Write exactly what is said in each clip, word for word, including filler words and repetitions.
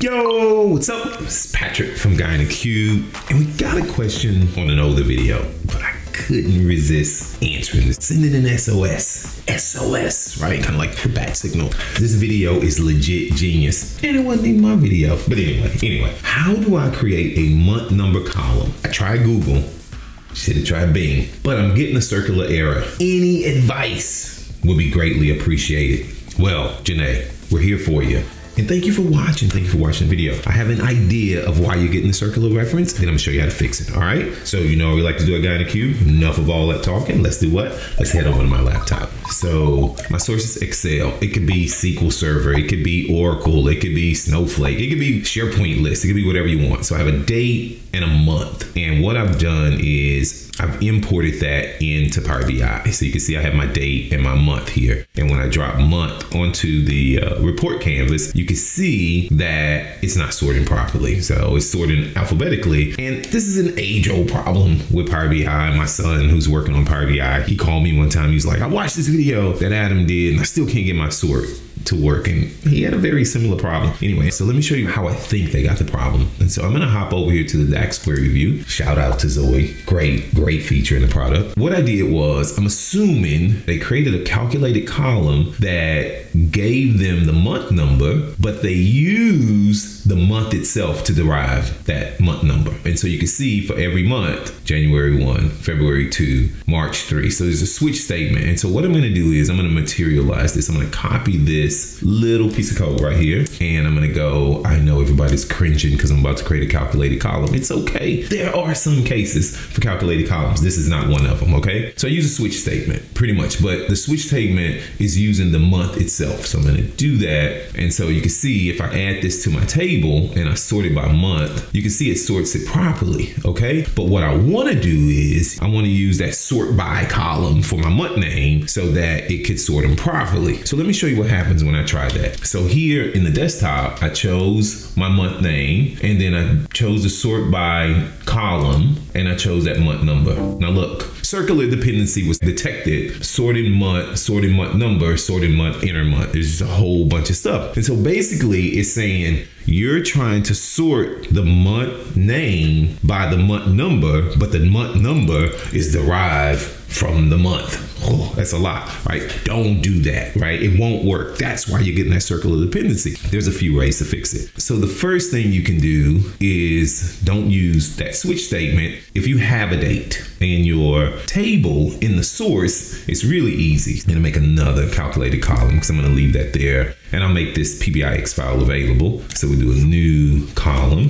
Yo, what's up? It's Patrick from Guy in the Cube, and we got a question on an older video, but I couldn't resist answering it. Sending an S O S. S O S, right? Kind of like a bat signal. This video is legit genius, and it wasn't even my video. But anyway, anyway, how do I create a month number column? I tried Google, should have tried Bing, but I'm getting a circular error. Any advice would be greatly appreciated. Well, Janae, we're here for you. And thank you for watching. Thank you for watching the video. I have an idea of why you're getting the circular reference. Then I'm gonna show you how to fix it, all right? So you know we like to do a Guy in the Cube. Enough of all that talking. Let's do what? Let's head over to my laptop. So my source is Excel. It could be S Q L Server. It could be Oracle. It could be Snowflake. It could be SharePoint list. It could be whatever you want. So I have a date and a month. And what I've done is I've imported that into Power B I. So you can see I have my date and my month here. And when I drop month onto the uh, report canvas, you can see that it's not sorting properly. So it's sorting alphabetically. And this is an age old problem with Power B I. My son, who's working on Power B I, he called me one time. He was like, I watched this video that Adam did and I still can't get my sort to work, and he had a very similar problem. Anyway, so let me show you how I think they got the problem. And so I'm gonna hop over here to the DAX query view. Shout out to Zoe, great, great feature in the product. What I did was, I'm assuming they created a calculated column that gave them the month number, but they used the month itself to derive that month number. And so you can see for every month, January first, February second, March third. So there's a switch statement. And so what I'm gonna do is I'm gonna materialize this. I'm gonna copy this little piece of code right here, and I'm gonna go, I know everybody's cringing because I'm about to create a calculated column. It's okay. There are some cases for calculated columns. This is not one of them, okay? So I use a switch statement pretty much, but the switch statement is using the month itself. So I'm gonna do that. And so you can see if I add this to my table and I sort it by month, you can see it sorts it properly, okay? But what I wanna do is I wanna use that sort by column for my month name so that it could sort them properly. So let me show you what happens when I try that. So here in the desktop, I chose my month name, and then I chose the sort by column, and I chose that month number. Now look, circular dependency was detected, sorting month, sorting month number, sorting month, inner month. There's just a whole bunch of stuff. And so basically it's saying you're trying to sort the month name by the month number, but the month number is derived from the month. Oh, that's a lot, right? Don't do that, right? It won't work. That's why you're getting that circular dependency. There's a few ways to fix it. So the first thing you can do is don't use that switch statement. If you have a date in your table in the source, it's really easy. I'm gonna make another calculated column because I'm gonna leave that there, and I'll make this P B I X file available. So we do a new column,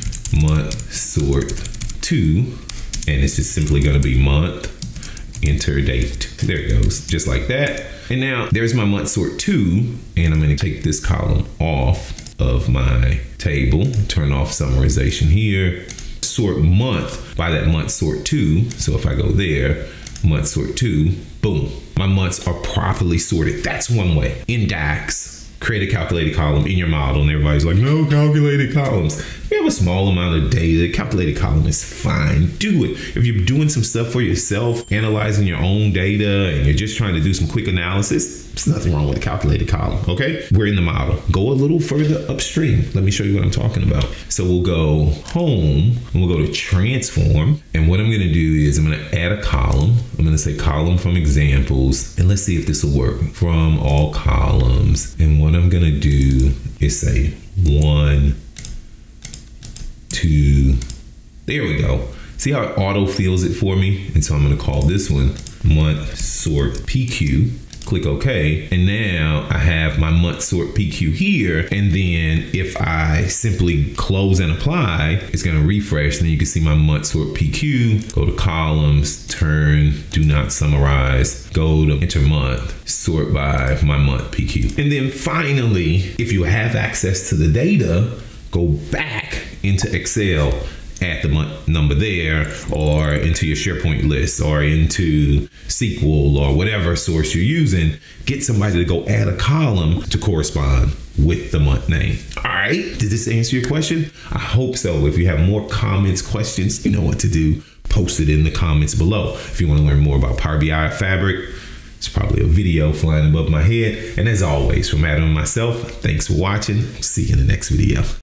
month sort two, and it's just simply gonna be month, enter date. There it goes, just like that. And now there's my month sort two, and I'm gonna take this column off of my table, turn off summarization here, sort month by that month sort two. So if I go there, month sort two, boom, my months are properly sorted. That's one way. In DAX, create a calculated column in your model, and everybody's like, no calculated columns. If you have a small amount of data, calculated column is fine. Do it. If you're doing some stuff for yourself, analyzing your own data, and you're just trying to do some quick analysis, there's nothing wrong with a calculated column, okay? We're in the model. Go a little further upstream. Let me show you what I'm talking about. So we'll go home, and we'll go to transform, and what I'm gonna do is I'm gonna add a column. I'm gonna say column from examples, and let's see if this will work. From all columns, and what I'm gonna do is say one, two, there we go. See how it auto fills it for me? And so I'm gonna call this one month sort P Q. Click OK, and now I have my month sort P Q here, and then if I simply close and apply, it's gonna refresh, then you can see my month sort P Q, go to columns, turn, do not summarize, go to enter month, sort by my month P Q. And then finally, if you have access to the data, go back into Excel, add the month number there, or into your SharePoint list, or into S Q L, or whatever source you're using. Get somebody to go add a column to correspond with the month name. All right, did this answer your question? I hope so. If you have more comments, questions, you know what to do. Post it in the comments below. If you want to learn more about Power B I Fabric, it's probably a video flying above my head. And as always, from Adam and myself, thanks for watching. See you in the next video.